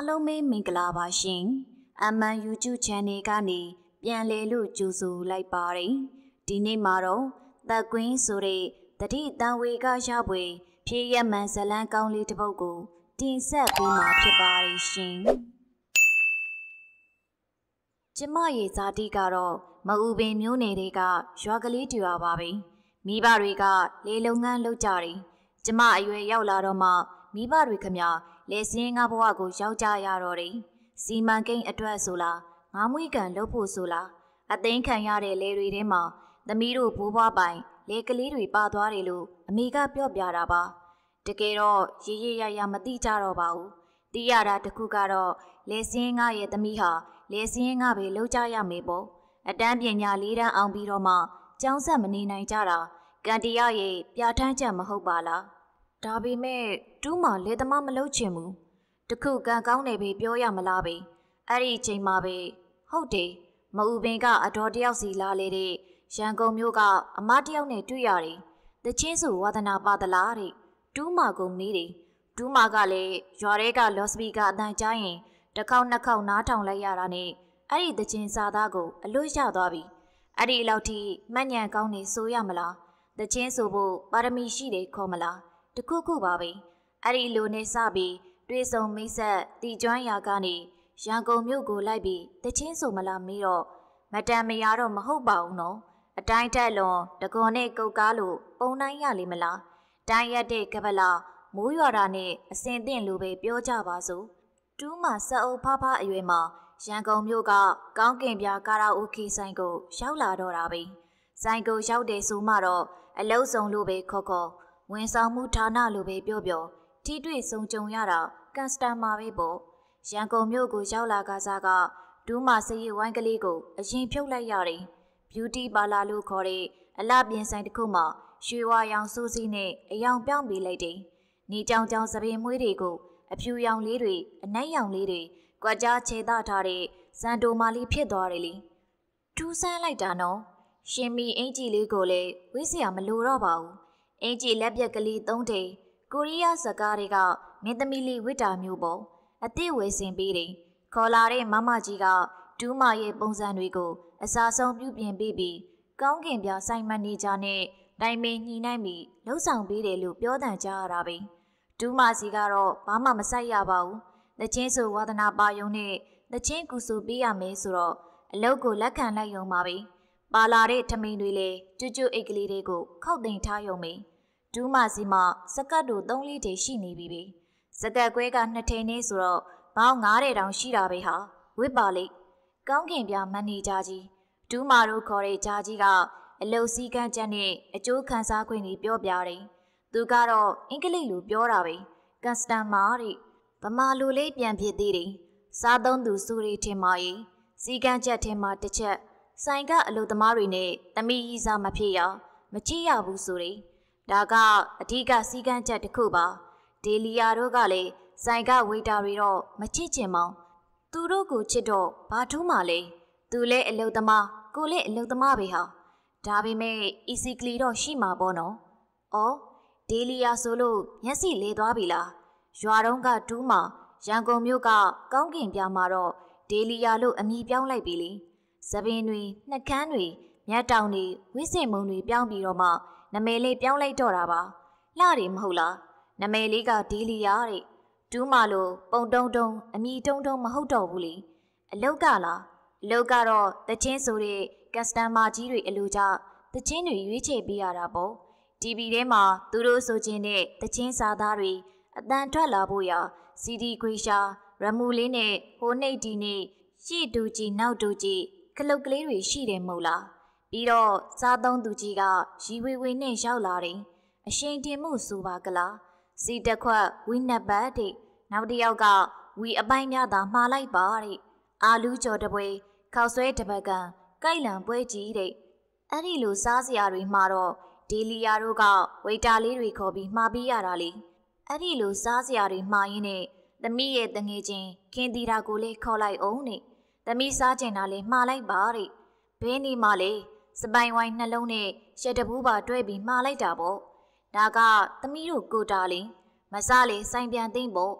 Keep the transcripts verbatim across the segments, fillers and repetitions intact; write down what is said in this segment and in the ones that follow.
အားလုံးပဲမင်္ဂလာပါရှင်။ အမ် အန် YouTube Channel ကနေပြန်လည်လို့ကြိုဆိုလိုက်ပါတယ်။ဒီနေ့မှာတော့သက်ကွင်းဆိုတဲ့တတိတန်ဝေကရပွေဖြည့်ရမှန်ဇလန်းကောင်းလေးတစ်ပုဒ်ကိုတင်ဆက်ပေးမှာဖြစ်ပါတယ်ရှင်။ကျမရဲ့ဇာတိကတော့မအူပင်မျိုးနယ်တွေကရွာကလေးတူပါပါပဲ။မိဘတွေကလေလုံငန်းလုပ်ကြတယ်။ကျမအရွယ်ရောက်လာတော့မှမိဘတွေခမလေစင်းငါဘဝကိုရောက်ကြရတော့တယ်။စီမံကိန်းအတွက်ဆိုလားငါးမွေးကန်လုပ်ဖို့ဆိုလားအသိမ်းခံရတဲ့လေတွေထဲမှာသမီးတို့ဘိုးဘွားပိုင်လေကလေးတွေပါသွားတယ်လို့အမေကပြောပြတာပါ။တကယ်တော့ရေးရရရမသိကြတော့ပါဘူး။သိရတာတခုကတော့လေစင်းငါရဲ့သမီးဟာလေစင်းငါပဲလုပ်ကြရမယ်ပေါ့။အတန်းပညာလေးတန်းအောင်ပြီးတော့မှကျောင်းဆက်မနေနိုင်ကြတာကံတရားရဲ့ပြဋ္ဌာန်းချက်မဟုတ်ပါလား။ဒါပေမဲ့တူးမှလေသမားမလုပ်ချင်ဘူးတခုကံကောင်းနေပြီပြောရမလားပဲအဲ့ဒီအချိန်မှာပဲဟုတ်တယ်မအူပင်ကအတော်တယောက်စီလာလေတဲ့ရန်ကုန်မြို့ကအမတယောက်နဲ့တွေ့ရတယ်တချင်းစုဝါသနာပါသလားတဲ့တူးမှကုန်နေတယ်တူးမှကလည်းရွာထဲကလော့စပီကာအတန်ကြားရင်တစ်ခေါက်နှစ်ခေါက်နားထောင်လိုက်ရတာနဲ့အဲ့ဒီတချင်းစာသားကိုအလွတ်ရသွားပြီအဲ့ဒီလောက်ထိမှတ်ညံကောင်းနေဆိုရမလားတချင်းဆိုဖို့ပါရမီရှိတယ်ခေါ်မလားတခုခုပါပဲအဲ့ဒီလိုနဲ့စပြီးတွေ့ဆုံမိတ်ဆက်တီကျွမ်းရာကနေရန်ကုန်မြို့ကိုလိုက်ပြီးတချင်းဆိုမလားမေးတော့မတန်မရတော့မဟုတ်ပါဘူးနော်အတိုင်းတက်လွန်တကွန်နဲ့ကုတ်ကားလို့ပုံတိုင်းရလိမ့်မလားတိုင်းရက်တဲ့ကပလာမိုးရွာတာနဲ့အစင်သင့်လိုပဲပြောကြပါစို့တူးမှစအုပ်ဖားဖားအရွယ်မှာရန်ကုန်မြို့ကကောင်းကင်ပြာကာရာအိုကေဆိုင်ကိုရောက်လာတော့တာပဲဆိုင်ကိုရောက်တယ်ဆိုမှတော့အလုံးစုံလိုပဲခေါ်ခေါ်ဝန်ဆောင်မှုဌာနလိုပဲပြောပြောထိတွေ့ဆုံကြုံရတာကန်စတမာပဲပေါ့ရန်ကုန်မြို့ကိုရောက်လာကစားကဒူးမစရီဝိုင်းကလေးကိုအရင်ဖြုတ်လိုက်ရတယ်ဘျူတီပါလာလို့ခေါ်တဲ့အလှပြင်ဆိုင်တစ်ခုမှရွှေဝါရောင်စိုးစီးနဲ့အယောင်ပြောင်းပေးလိုက်တယ်နေကြောင်ကြောင်စပင်မွေးတွေကိုအဖြူရောင်လေးတွေအနက်ရောင်လေးတွေကွက်ကြားခြေသားထားတဲ့စံတိုမာလေးဖြစ်သွားတယ်လေထူးဆန်းလိုက်တာနော်ရှင်မီအင်ကြီးလေးကိုလည်းဝိစရာမလိုတော့ပါဘူးအင်ကြီးလက်ပြက်ကလေးသုံးထိန်ကိုရီးယားဇကားတွေကမင်းသမီးလေးဝိတာမျိုးပေါ့အသည့်ဝယ်စင်ပေးတယ်ခေါ်လာတဲ့မမကြီးကဒူးမရဲ့ပုံစံတွေကိုအစားဆုံးပြုပြင်ပေးပြီးကောင်းကင်ပြဆိုင်မန်နေဂျာနဲ့တိုင်ပင်ညှိနှိုင်းပြီးလှုပ်ဆောင်ပေးတယ်လို့ပြောတန်ကြရတာပဲဒူးမစီကတော့ဘာမှမဆိုင်ရပါဘူးတချင်းဆိုဝါသနာပါယုံနဲ့တချင်းကူဆူပေးရမယ်ဆိုတော့အလုပ်ကိုလက်ခံလိုက်ရုံပါပဲပါလာတဲ့ထမိန်တွေလည်းကျွတ်ကျွတ်အိတ်ကလေးတွေကိုခောက်သိမ်းထားရုံပဲဒူးမစီမစကတ်တို့သုံးလေးထိရှိနေပြီပဲစကတ်ကွဲကနှစ်ထိန်နေဆိုတော့ဘောင်းငါးတဲ့တောင်ရှိတာပဲဟာဝစ်ပါလိကောင်းကင်ပြမန်နေဂျာကြီးဒူးမတို့ခေါ်တဲ့ဂျာကြီးကအလုတ်စည်းကမ်းချက်နဲ့အကျိုးခံစားခွင့်တွေပြောပြတယ်သူကတော့အင်္ဂလိပ်လိုပြောတာပဲကန်စတန်မာတဲ့ဗမာလိုလေးပြန်ဖြစ်သေးတယ်စားသုံးသူစုတွေထင်ပါရဲ့စည်းကမ်းချက်ထင်မှာတစ်ချက်ဆိုင်ကအလုတ်သမားတွေနဲ့သမီးကြီးစားမဖြစ်ရမချစ်ရဘူးဆိုတယ်ဒါကအဓိကစည်းကမ်းချက်တစ်ခုပါဒေလီယာတို့ကလည်းဆိုင်ကဝေတာတွေတော့မချစ်ချင်မောင်သူတို့ကိုချစ်တော့ဘာထူးမှလဲသူလဲအလုတ်သမားကိုလဲအလုတ်သမားပဲဟာဒါပေမဲ့အီစီကလီတော့ရှိမှာပေါ့နော်ဩဒေလီယာဆိုလို့မျက်စိလဲသွားပြီလားရွာတုံးကတူးမှာရန်ကုန်မြို့ကကောင်းကင်ပြမှာတော့ဒေလီယာလို့အမည်ပြောင်းလိုက်ပြီလေသပင်တွေနှက်ခမ်းတွေမြတ်တောင်တွေဝိစင်မုံတွေပြောင်းပြီးတော့မှနမယ်လေးပြောင်းလိုက်တော့တာပါလှတယ်မဟုတ်လားနမယ်လေးကဒေလီယာတဲ့တူးမလို့ပုံတုံးတုံးအမီတုံးတုံးမဟုတ်တော့ဘူးလေအလုတ်ကလားအလုတ်ကတော့တချင်းဆိုတဲ့ကစတန်မာကြီးတွေအလိုကြတချင်းတွေရွေးချယ်ပေးရတာပေါ့တီဗီထဲမှာသူတို့ဆိုခြင်းတဲ့တချင်းစာသားတွေအတန်ထွက်လာဖို့ရစီဒီခွေရှာရမူလေးနဲ့ဟိုနှိတ်ဒီနဲ့ရှေ့တူကြီးနောက်တူကြီးခလုတ်ကလေးတွေရှိတယ်မဟုတ်လားပြီးတော့စားသုံးသူကြီးကရီဝေဝေနဲ့ရောက်လာတယ်အရှင်တင်မှုဆိုပါကလားစီတခွက်ဝိနက်ပတ်တဲ့နောက်တစ်ယောက်ကဝီအပိုင်းများသာမှားလိုက်ပါတဲ့အာလူးကြော်တပွဲခောက်ဆွဲတပတ်ကန်ကိုက်လံပွဲကြီးတဲ့အဲ့ဒီလိုစားစရာတွေမှာတော့ဒေလီယာတို့ကဝေတာလေးတွေခေါ်ပြီးမှာပေးရတာလေအဲ့ဒီလိုစားစရာတွေမှာရင်းနဲ့သမီးရဲ့တငယ်ချင်းခင်တီတာကိုလည်းခေါ်လိုက်အောင်တဲ့သမီးစားကျင်တာလည်းမှားလိုက်ပါတဲ့ဘဲနေမှလေစပိုင်ဝိုင်းနှလုံးနဲ့ရှက်တပူးပါတွဲပြီးမှားလိုက်တာပေါ့ဒါကသမီးတို့ကိုတာလေမစားလေဆိုင်ပြန်သိမ့်ပေါ့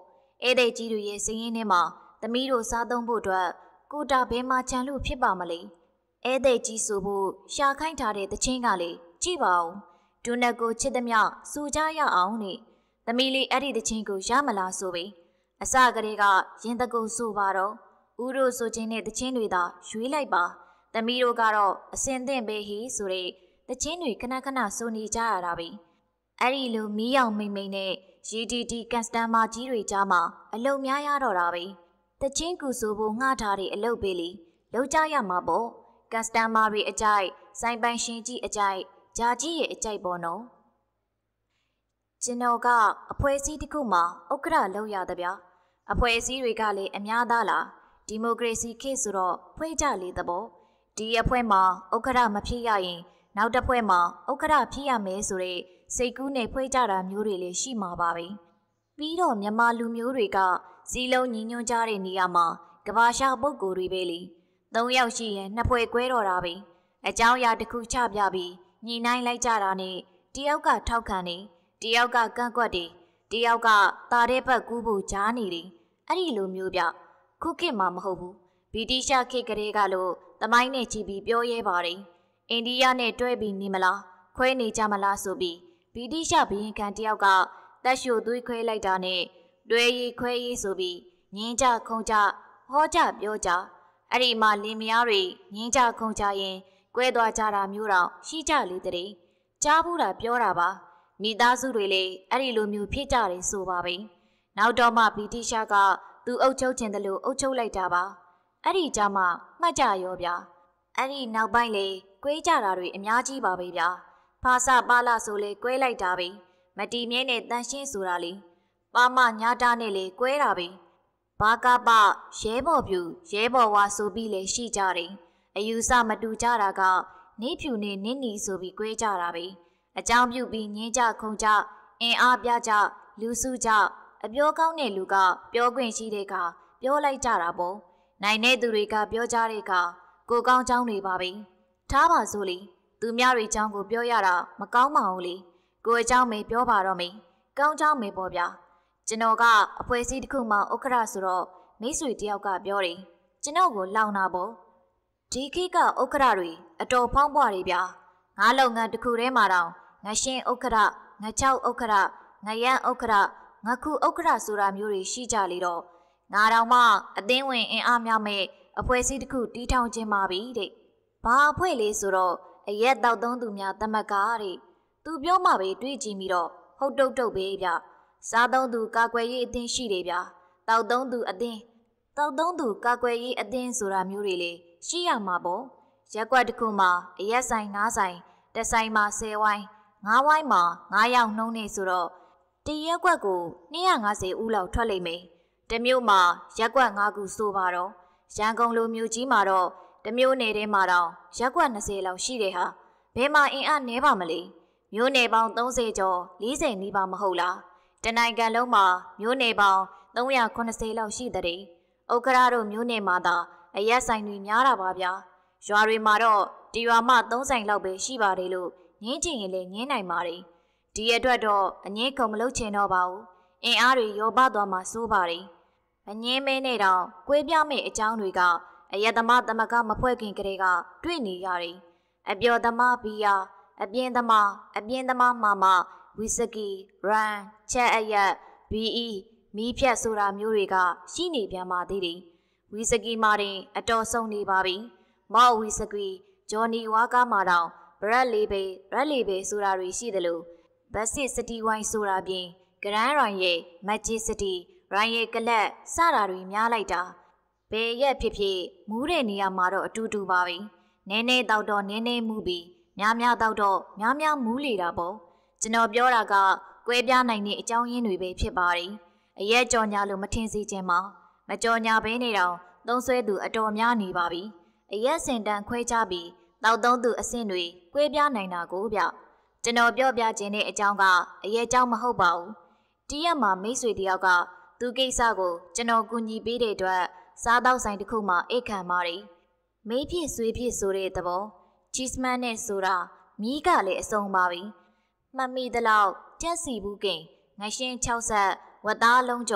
ဧည့်သည်ကြီးတွေရဲ့စည်ရင်းထဲမှာသမီးတို့စားသုံးဖို့အတွက်ကိုတာဘဲမှာချန်လို့ဖြစ်ပါမလဲဧည့်သည်ကြီးဆိုဖို့ရှာခိုင်းထားတဲ့တချင်းကလေကြည့်ပါဦးဒုနက်ကိုချစ်သမျှစူကြရအောင်နဲ့သမီးလေးအဲ့ဒီတချင်းကိုရမလားဆိုပြီးအစကလေးကရင်တကူဆိုပါတော့ဦးတို့ဆိုချင်းတဲ့တချင်းတွေသာရွေးလိုက်ပါသမီးတို့ကတော့အစင်သင့်ပဲဟိဆိုတဲ့တချင်းတွေခဏခဏဆိုနေကြရတာပဲအဲ့ဒီလိုမီးရောင်မိမ့်မိမ့်နဲ့ ဂျီ တီ တီ ကတ်စတမ်မာကြီးတွေကြားမှာအလုံများရတော့တာပဲတချင်းကူဆိုဖို့ငှားထားတဲ့အလုပ်ပဲလေလောက်ကြရမှာပေါ့ကတ်စတမ်မာတွေအကြိုက်စိုင်ပိုင်ရှင်ကြီးအကြိုက်ဂျာကြီးရဲ့အကြိုက်ပေါ့နော်ကျွန်တော်ကအဖွဲစည်းတစ်ခုမှာဥက္ကဋ္ဌလုပ်ရတဲ့ဗျာအဖွဲစည်းတွေကလည်းအများသားလားဒီမိုကရေစီခေတ်ဆိုတော့ဖွဲ့ကြလေတဲ့ပေါ့ဒီအဖွဲမှာဥက္ကဋ္ဌမဖြစ်ရရင်နောက်တစ်ဖွဲ့မှာဥက္ကဋ္ဌဖြစ်ရမယ်ဆိုတဲ့စိတ်ကူးနဲ့ဖွဲ့ကြတာမျိုးတွေလည်းရှိမှာပါပဲပြီးတော့မြန်မာလူမျိုးတွေကစီလုံးညီညွတ်ကြတဲ့နေရာမှာကဘာရှာပုဂ္ဂိုလ်တွေပဲလေသုံးယောက်ရှိရင်နှစ်ဖွဲ့ကွဲတော့တာပဲအကြောင်းအရာတစ်ခုချပြပြီးညှိနှိုင်းလိုက်ကြတာနဲ့တယောက်ကထောက်ခံနေတယောက်ကကန့်ကွက်တယ်တယောက်ကတာတဲ့ဘက်ကူးဖို့ကြားနေတယ်အဲ့ဒီလိုမျိုးပြခုခေတ်မှာမဟုတ်ဘူးဗြိတိရှခေတ်ကလေးကလို့သမိုင်းနဲ့ချီပြီးပြောရဲပါတယ်အိန္ဒိယနဲ့တွဲပြီးနေမလားခွဲနေကြမလားဆိုပြီးဗြိတိရှဘရင်ခံတယောက်ကတက်ရှို့သွေးခွဲလိုက်တာနဲ့တွဲရီခွဲရီဆိုပြီးငင်းကြခုံကြဟောကြပြောကြအဲ့ဒီမှာလင်မယားတွေငင်းကြခုံကြရင်ကွဲသွားကြတာမျိုးတော့ရှိကြလေတဲ့ကြားဘူးတာပြောတာပါမိသားစုတွေလေအဲ့ဒီလိုမျိုးဖြစ်ကြတယ်ဆိုပါပဲနောက်တော့မှဗြိတိရှကသူအုပ်ချုပ်ခြင်းတလို့အုပ်ချုပ်လိုက်တာပါအဲ့ဒီကြမှာမှတ်ကြရောဗျာအဲ့ဒီနောက်ပိုင်းလေကွဲကြတာတွေအများကြီးပါပဲဗျာဖာစာပါလာဆိုလေကွဲလိုက်တာပဲမတီမြဲနဲ့တန်ရှင်းဆိုတာလေပါမညာတာနဲ့လေကွဲတာပဲဘာကပရဲဘော်ပြူရဲဘော်ဝါဆိုပြီးလေရှိကြတယ်အယူဆမတူကြတာကနေဖြူနဲ့နင်းနီဆိုပြီးကွဲကြတာပဲအကြောင်းပြုပြီးငင်းကြခုံကြအင်အားပြကြလူစုကြအပြောကောင်းတဲ့လူကပြောခွင့်ရှိတဲ့ကပြောလိုက်ကြတာပေါ့နိုင်တဲ့သူတွေကပြောကြတဲ့ကကိုကောင်းချောင်းတွေပါပဲထားပါစို့လေသူများတွေအကြောင်းကိုပြောရတာမကောင်းပါဘူးလေကိုအကြောင်းမေပြောပါတော့မေကောင်းချောင်းမေပေါ့ဗျာကျွန်တော်ကအဖွဲစည်းတစ်ခုမှဥက္ကဋ္ဌဆိုတော့မိတ်ဆွေတယောက်ကပြောတယ်ကျွန်တော်ကိုလောင်တာပေါ့ဒီခေတ်ကဥက္ကဋ္ဌတွေအတော်ဖောင်းပွားတွေဗျာငါးလုပ်ငန်းတစ်ခုထဲမှာတော့ငရှင်းဥက္ကဋ္ဌငချောက်ဥက္ကဋ္ဌငရမ်းဥက္ကဋ္ဌငခုဥက္ကဋ္ဌဆိုတာမျိုးတွေရှိကြလေတော့ငါတော်မှအသင်းဝင်အင်အားများမဲ့အဖွဲ့အစည်းတစ်ခုတီးထောင်ခြင်းပါပြီတဲ့ဘာအဖွဲ့လေးဆိုတော့အရက်တောက်သုံးသူများတမကတဲ့သူပြောမှပဲတွေးကြည့်ပြီးတော့ဟုတ်တုတ်တုတ်ပဲဗျစားသုံးသူကာကွယ်ရေးအသင်းရှိတယ်ဗျတောက်သုံးသူအသင်းတောက်သုံးသူကာကွယ်ရေးအသင်းဆိုတာမျိုးတွေလေရှိရမှာပေါ့ရက်ကွက်တစ်ခုမှာအရက်ဆိုင်ငါးဆိုင်တစ်ဆိုင်မှာဆယ်ဝိုင်းငါးဝိုင်းမှာငါးယောက်နှုံးနေဆိုတော့တရက်ကွက်ကိုနှစ်ရာငါးဆယ်ဦးလောက်ထွက်လိမ့်မယ်တမျိုးမှာရက်ကွက်ငါးခုဆိုပါတော့ရန်ကုန်လိုမျိုးကြီးမှာတော့တမျိုးနယ်ထဲမှာတော့ရက်ကွက်နှစ်ဆယ်လောက်ရှိတယ်ဟာဘယ်မှာအင်အားနည်းပါမလဲမျိုးနယ်ပေါင်းသုံးဆယ်ကျော်လေးဆယ်နီးပါမဟုတ်လားတနိုင်ငံလုံးမှာမျိုးနယ်ပေါင်းသုံးရာခုနှစ်ဆယ်လောက်ရှိတဲ့ဥက္ကရာတို့မျိုးနယ်မှာသာအရက်ဆိုင်တွေများတာပါဗျာရွာတွေမှာတော့ဒီရွာမှသုံးဆိုင်လောက်ပဲရှိပါတယ်လို့ငင်းချင်ရင်လည်းငင်းနိုင်ပါတယ်ဒီအတွက်တော့အငင်းခုံမလုပ်ချင်တော့ပါဘူးအင်အားတွေရောပသွားမှစိုးပါတယ်အငင်းမဲနဲ့တော့ကွေးပြမယ့်အကြောင်းတွေကအယက်သမားသမကမဖွဲ့ခင်ကလေးကတွေ့နေရတယ်အပျော်သမားဘီယာအပြင်းသမားအပြင်းသမားမာမဝီစကီရန်ချက်အရက်ဘီအီမီးဖြတ်ဆိုတာမျိုးတွေကရှိနေပြန်ပါသေးတယ်ဝီစကီမာတင်အတော်ဆုံးနေပါပြီမော်ဝီစကီဂျော်နီဝါကားမာတောင်ဘရက်လေးပဲဘရက်လေးပဲဆိုတာတွေရှိတယ်လို့ဘတ်စစ်စတီဝိုင်းဆိုတာပြင်ဂရန်ရိုင်ရဲ့မက်ဂျစ်စတီရိုင်ရဲ့ကလပ်စတာတွေများလိုက်တာဘယ်ရက်ဖြစ်ဖြစ်မူးတဲ့နေရာမှာတော့အတူတူပါပဲနည်းနည်းတောက်တော့နည်းနည်းမူးပြီးများများတောက်တော့များများမူးလေတာပေါ့ကျွန်တော်ပြောတာကကွဲပြားနိုင်တဲ့အကြောင်းရင်းတွေပဲဖြစ်ပါတယ်အရက်ကြော်ညာလို့မထင်စေချင်ပါမကြော်ညာဘဲနေတော့သုံးဆွဲသူအတော်များနေပါပြီအရက်စင်တန်ခွဲကြပြီးတောက်သုံးသူအဆင့်တွေကွဲပြားနိုင်တာကိုဗျကျွန်တော်ပြောပြခြင်းတဲ့အကြောင်းကအရေးအကြောင်းမဟုတ်ပါဘူးတရက်မှာမိတ်ဆွေတယောက်ကသူကိစ္စကိုကျွန်တော်ကူညီပေးတဲ့အတွက်စားတောက်ဆိုင်တစ်ခုမှအိတ်ခံပါတယ်မေးဖြစ်ဆွေးဖြစ်ဆိုတဲ့သဘောချီစမန်နဲ့ဆိုတာမီးကလည်းအစုံပါပြီမှတ်မိသလောက်ကြက်စီဘူးကင်ငရှင်း၆ဆက်ဝတ်သားလုံးကျော်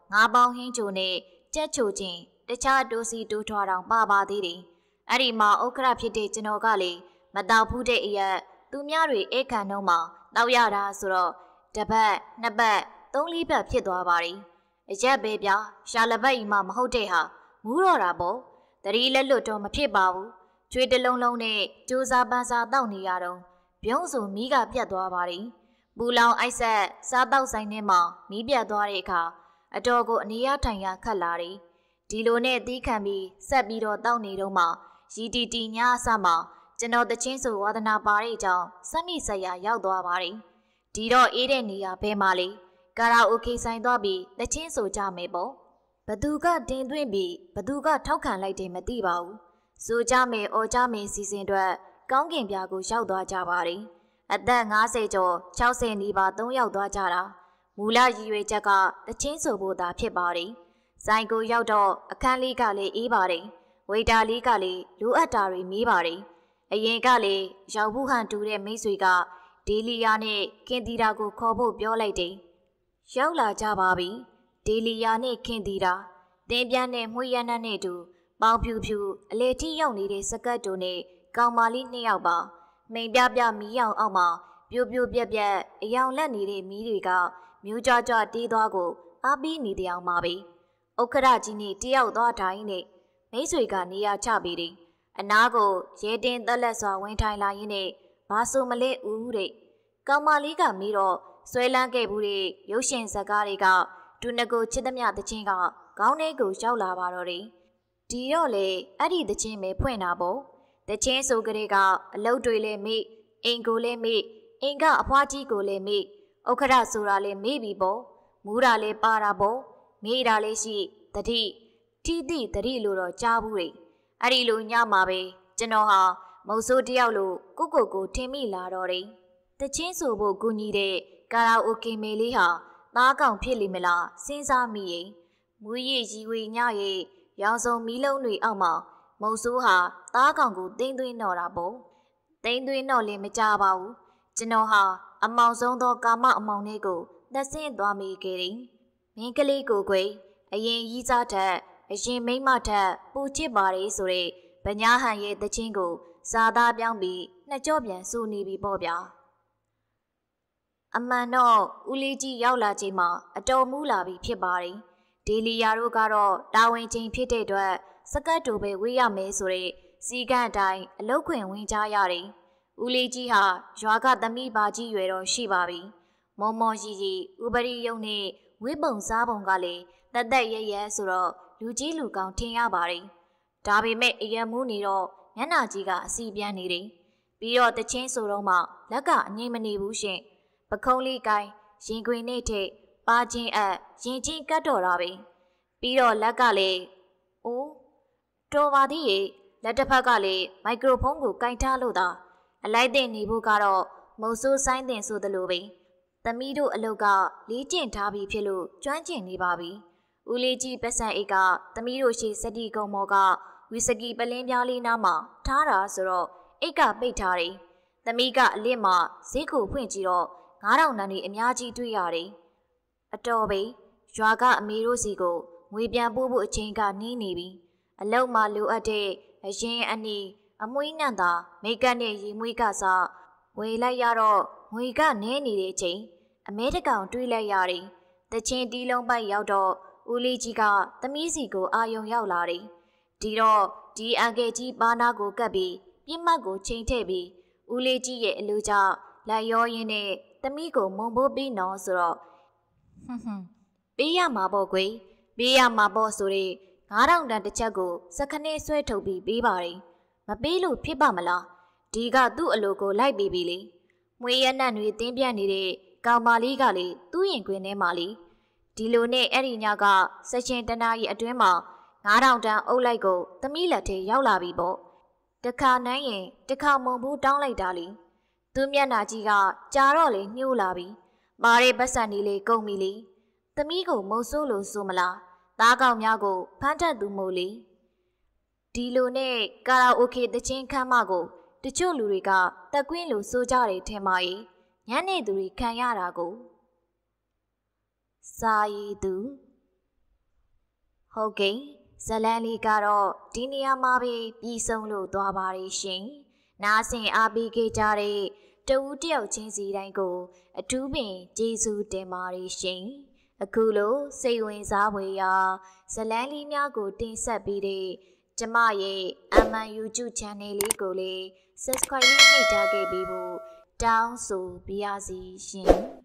ငါးပေါင်းဟင်းချိုနဲ့ကြက်ချိုချင်းတခြားတိုးစီတိုးထွားတောင်ပါပါသေးတယ်အဲ့ဒီမှာဥက္ခရဖြစ်တဲ့ကျွန်တော်ကလေမတောက်ဘူးတဲ့အရက်သူများတွေအိတ်ခံတော့မှတောက်ရတာဆိုတော့တပတ်နှစ်ပတ်သုံးလေးပတ်ဖြစ်သွားပါပြီအရက်ပဲဗျာရှာလပတ်ကြီးမှမဟုတ်တဲ့ဟာမူးတော့တာပေါ့တတိလက်လွတ်တော့မဖြစ်ပါဘူးကျွေးတလုံးလုံးနဲ့ကြိုးစားပန်းစားတောက်နေရတော့ပြုံးစုံမီးကပြတ်သွားပါပြီပူလောင်အိုက်ဆက်စားတောက်ဆိုင်ထဲမှာမီးပြတ်သွားတဲ့အခါအတော်ကိုအနေရထိုင်ရခတ်လာတယ်ဒီလိုနဲ့သီးခံပြီးဆက်ပြီးတော့တောက်နေတော့မှရီတီတီညအစမှာကျွန်တော်တချင်းဆိုဝါဒနာပါတဲ့အကြောင်းစက်မိဆက်ရရောက်သွားပါတယ်ဒီတော့အေးတဲ့နေရာဘဲမှာလေကာရာအိုကေဆိုင်သွားပြီးတချင်းဆိုကြမယ်ပေါ့ဘသူကတင်သွင်းပြီးဘသူကထောက်ခံလိုက်တယ်မသိပါဘူးဆိုကြမယ်အော်ကြမယ်စီစဉ်အတွက်ကောင်းကင်ပြာကိုရောက်သွားကြပါတယ်အသက်၅၀ကျော်၆၀နီးပါးသုံးယောက်သွားကြတာမူလရည်ရွယ်ချက်ကတချင်းဆိုဖို့သာဖြစ်ပါတယ်ဆိုင်ကိုရောက်တော့အခန်းလေးကလည်းအေးပါတယ်ဝေတာလေးကလည်းလိုအပ်တာတွေမေးပါတယ်အရင်ကလည်းရောက်ဘူးဟန်တူတဲ့မိတ်ဆွေကဒေလီယာနဲ့ကင်တီတာကိုခေါ်ဖို့ပြောလိုက်တယ်ရောက်လာကြပါပြီဒေလီယာနဲ့ကင်တီတာတင်းပြန်းနဲ့မှွေရနန်းနဲ့တူပေါင်ဖြူဖြူအလေထိရောက်နေတဲ့စကတ်တူနဲ့ကောင်မလေးနှစ်ယောက်ပါမိန်ပြပြမီးရောင်အောက်မှာပြိုပြိုပြက်ပြက်အယောင်လက်နေတဲ့မီးတွေကမျိုးကြကြတီးသွားကိုအားပြီးနေတဲ့အမှာပဲဥက္ခရကြီးနဲ့တယောက်သွားတိုင်းနဲ့မိတ်ဆွေကနေရာချပြီးတယ်အနားကိုရဲတင်းသက်လက်စွာဝင်ထိုင်လာရင်းနဲ့ဘာဆိုမလဲဦးတဲ့ကောင်မလေးကမီးတော့ဆွဲလန်းခဲ့ဘူးတဲ့ရုပ်ရှင်ဇာတ်ကားတွေကတူနကိုချစ်သမျှတချင်းကခေါင်းထဲကိုရောက်လာပါတော့တယ်ဒီတော့လေအဲ့ဒီတချင်းပဲဖွင့်တာပေါ့တချင်းဆိုကလေးကအလုတ်တွေလည်းမေ့အိမ်ကိုလည်းမေ့အိမ်ကအဖွားကြီးကိုလည်းမေ့ဥက္ခရဆိုတာလည်းမေ့ပြီပေါ့မူးတာလည်းပါတာပေါ့မေ့တာလည်းရှိတတိတိတိတတိလို့တော့ကြားဘူးလေအဲ့ဒီလိုညမှာပဲကျွန်တော်ဟာမုံဆိုးတယောက်လိုကိုကိုကိုထင်မိလာတော့တယ်တချင်းဆိုဖို့ကူညီတဲ့ကာရာအိုကေမေလေးဟာသားကောင်ဖြစ်လိမ့်မလားစဉ်းစားမိရင်မူရည်ရီဝေညရဲ့ရောင်စုံမီးလုံးတွေအောက်မှာမုံဆိုးဟာသားကောင်ကိုတင်းသွင်းတော့တာပေါ့တင်းသွင်းတော့လည်းမကြပါဘူးကျွန်တော်ဟာအမောင်ဆုံးသောကာမအမောင်လေးကိုသက်ဆင့်သွားမိခဲ့တယ်မင်းကလေးကိုကွယ်အရင်ရီးစားထက်အရင်မိမ့်မထက်ပူချစ်ပါတယ်ဆိုတဲ့ဗညာဟန်ရဲ့တချင်းကိုစာသားပြောင်းပြီးနှစ်ကြော့ပြန်စူနေပြီပေါ့ဗျာအမှန်တော့ဦးလေးကြီးရောက်လာချိန်မှာအတော်မူးလာပြီဖြစ်ပါတယ်ဒေလီယာတို့ကတော့တာဝန်ချင်းဖြစ်တဲ့အတွက်စကတ်တူပဲဝေးရမယ်ဆိုတဲ့စီကန့်အတိုင်းအလုတ်ခွင်ဝင်ကြရတယ်ဦးလေးကြီးဟာရွာကသမီးပါကြီးရွယ်တော့ရှိပါပြီမော်မော်ရီရီဥပရိယုံနဲ့ဝိပုံစားပုံကလည်းတက်တက်ရဲရဲဆိုတော့လူကြီးလူကောင်းထင်ရပါတယ်ဒါပေမဲ့အယံမူးနေတော့မျက်နှာကြီးကအစီပြန်နေတယ်ပြီးတော့တချင်းဆိုတော့မှလက်ကအငြိမ်မနေဘူးရှင်ပခုံးလေးကိုင်းရင်ခွင်နဲ့ထိတ်ပါချင်းအပ်ရင်ချင်းကတ်တော်တာပဲပြီးတော့လက်ကလည်းအိုးတော်ပါသေးရဲ့လက်တစ်ဖက်ကလည်းမိုက်ခရိုဖုန်းကိုကင်ထားလို့သာအလိုက်တဲ့နေဖို့ကတော့မုံဆိုးဆိုင်တင်ဆိုသလိုပဲသမီးတို့အလုတ်ကလေးကျင့်ထားပြီးဖြစ်လို့ကျွမ်းကျင်နေပါပြီဦးလေးကြီးပတ်စံအိတ်ကသမီးတို့ရှိစတိကုံမော်ကဝီစကီပလင်းပြားလေးနားမှာထားတာဆိုတော့အိတ်ကပိတ်ထားတယ်သမီးကအလစ်မှာဈေးကိုဖွင့်ကြည့်တော့ငါးထောင်တန်းကြီးအများကြီးတွေ့ရတယ်အတော်ပဲရွာကအမေတို့စီကိုငွေပြန်ပို့ဖို့အချိန်ကနှီးနေပြီအလောက်မှလိုအပ်တဲ့အရင်အနီအမွှေးနံ့သာမိတ်ကပ်နဲ့ရေမွေးကစားဝေလိုက်ရတော့ငွေကနည်းနေတဲ့အချိန်အမဲတကောင်တွေးလိုက်ရတယ်တချင်းတီးလုံးပိုက်ရောက်တော့ဦးလေးကြီးကသမီးစီကိုအာယုံရောက်လာတယ်ဒီတော့ဒီအန်ကယ်ကြီးပါနာကိုကပ်ပြီးပြစ်မှတ်ကိုချိန်ထည့်ပြီးဦးလေးကြီးရဲ့အလိုကြောင့်လက်ရောရင်းနဲ့သမီးကိုမုံဖို့ပြီးနော်ဆိုတော့ဟွန်းဟွန်းပေးရမှာပေါ့ကွယ်ပေးရမှာပေါ့ဆိုရင်ငါးထောင်တန်တစ်ချက်ကိုစခနဲ့ဆွဲထုတ်ပြီးပေးပါတယ်မပေးလို့ဖြစ်ပါမလားဒီကသူ့အလိုကိုလိုက်ပြီးပြီလေမွေးရနံ့တွေတင်းပြန့်နေတဲ့ကောင်မလေးကလေသူ့ရင်ခွင်ထဲမှာလေဒီလိုနဲ့အဲ့ဒီညကဆက်ရှင်တနာကြီးအတွင်းမှာငါးထောင်တန်အုပ်လိုက်ကိုသမီးလက်ထဲရောက်လာပြီပေါ့တခါနှမ်းရင်တခါမုံဘူးတောင်းလိုက်တာလေသူမျက်နှာကြီးကကြာတော့လေညှိုးလာပြီမာရဲပတ်စံဒီလေကုန်ပြီလေသမီးကိုမုံဆိုးလို့ဆိုမလားသားကောင်များကိုဖမ်းတတ်သူမို့လေဒီလိုနဲ့ကာရာအိုကေတချင်းခမ်းမကိုတချို့လူတွေကတက်ကွင်းလိုစိုးကြတယ်ထင်ပါရဲ့ညနေသူတွေခံရတာကိုစာရည်သူဟုတ်ကဲ့ဇလန်းလေးကတော့ဒီနေရာမှာပဲပြီးဆုံးလို့သွားပါရရှင်နားဆင်အားပေးခဲ့ကြတဲ့တဦးတယောက်ချင်းစီတိုင်းကိုအထူးပင်ကျေးဇူးတင်ပါရရှင်အခုလိုစိတ်ဝင်စားဖွယ်ရာဇလန်းလေးများကိုတင်ဆက်ပေးတဲ့ကျမရဲ့ M N YouTube Channel လေးကိုလည်း Subscribe လုပ်ထားခဲ့ပေးဖို့တောင်းဆိုပါရစေရှင်